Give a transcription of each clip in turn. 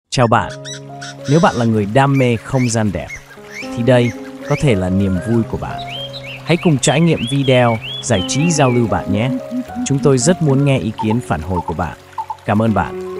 Chào bạn, nếu bạn là người đam mê không gian đẹp, thì đây có thể là niềm vui của bạn. Hãy cùng trải nghiệm video, giải trí giao lưu bạn nhé. Chúng tôi rất muốn nghe ý kiến phản hồi của bạn. Cảm ơn bạn.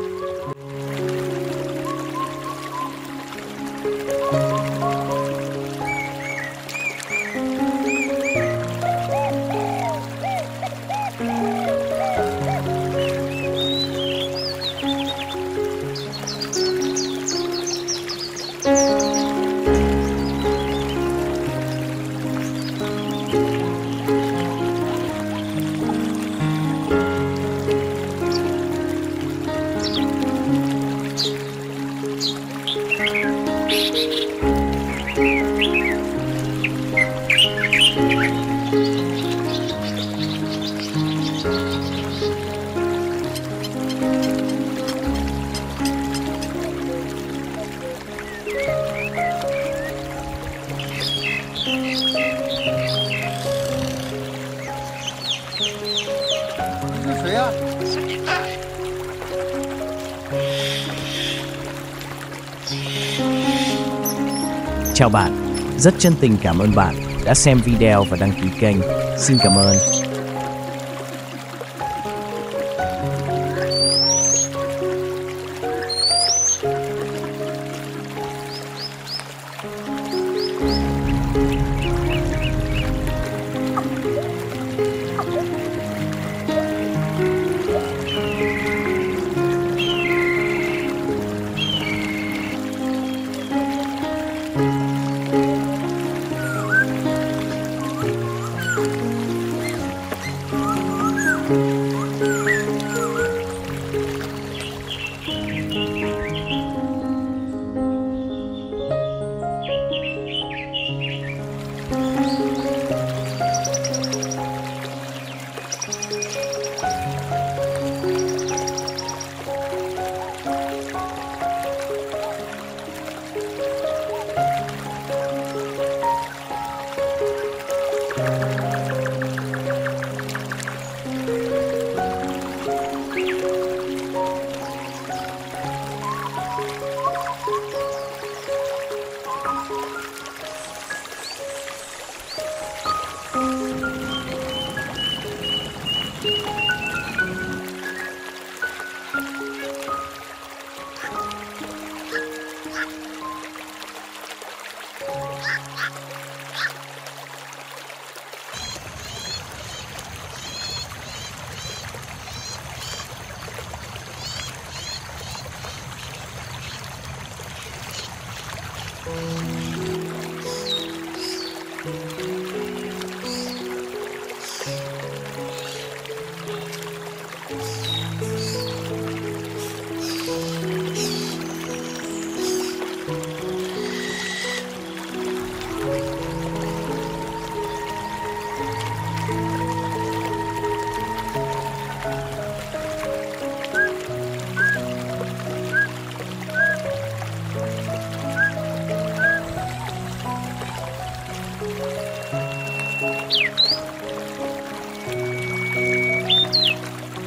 Chào bạn, rất chân tình cảm ơn bạn đã xem video và đăng ký kênh. Xin cảm ơn.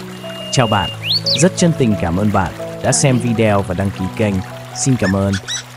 Chào bạn, rất chân tình cảm ơn bạn đã xem video và đăng ký kênh. Xin cảm ơn.